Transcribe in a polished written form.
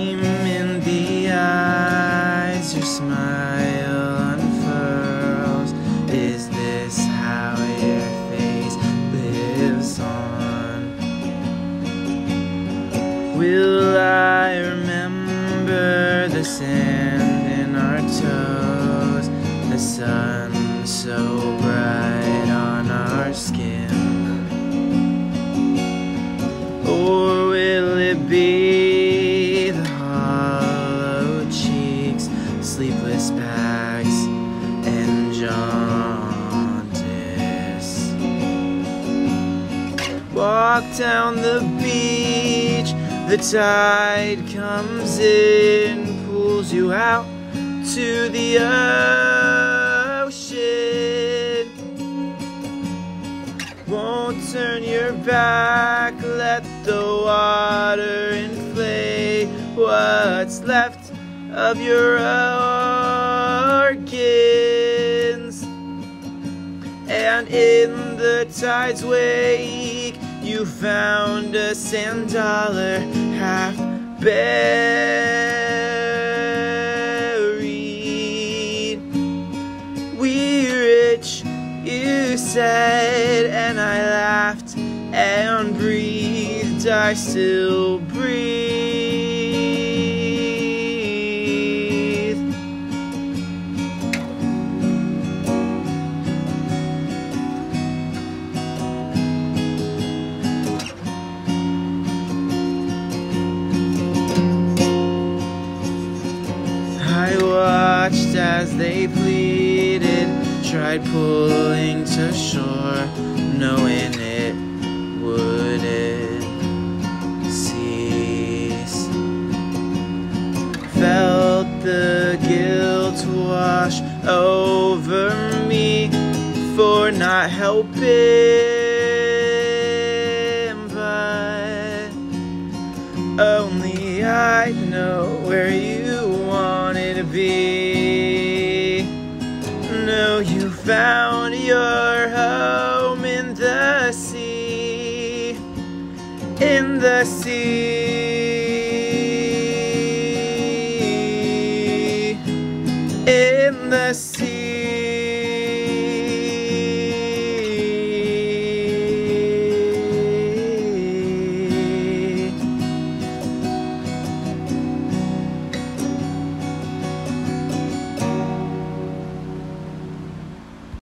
gleam in the eyes, your smile unfurls. Is this how your face lives on? Will I remember the sand in our toes, the sun so bright on our skin? Or will it be the hollow cheeks, sleepless bags, and jaundice? Walk down the beach, the tide comes in, pulls you out to the ocean. Won't turn your back, let the water inflate what's left of your organs. And in the tide's wake, you found a sand dollar half buried. We rich, you said, and I laughed and breathed. I still breathe. I watched as they pleaded, tried pulling to shore, knowing it wouldn't cease. Felt the guilt wash over me for not helping, but only I know where you wanted to be. No, you found your home in the sea, in the sea, in the sea.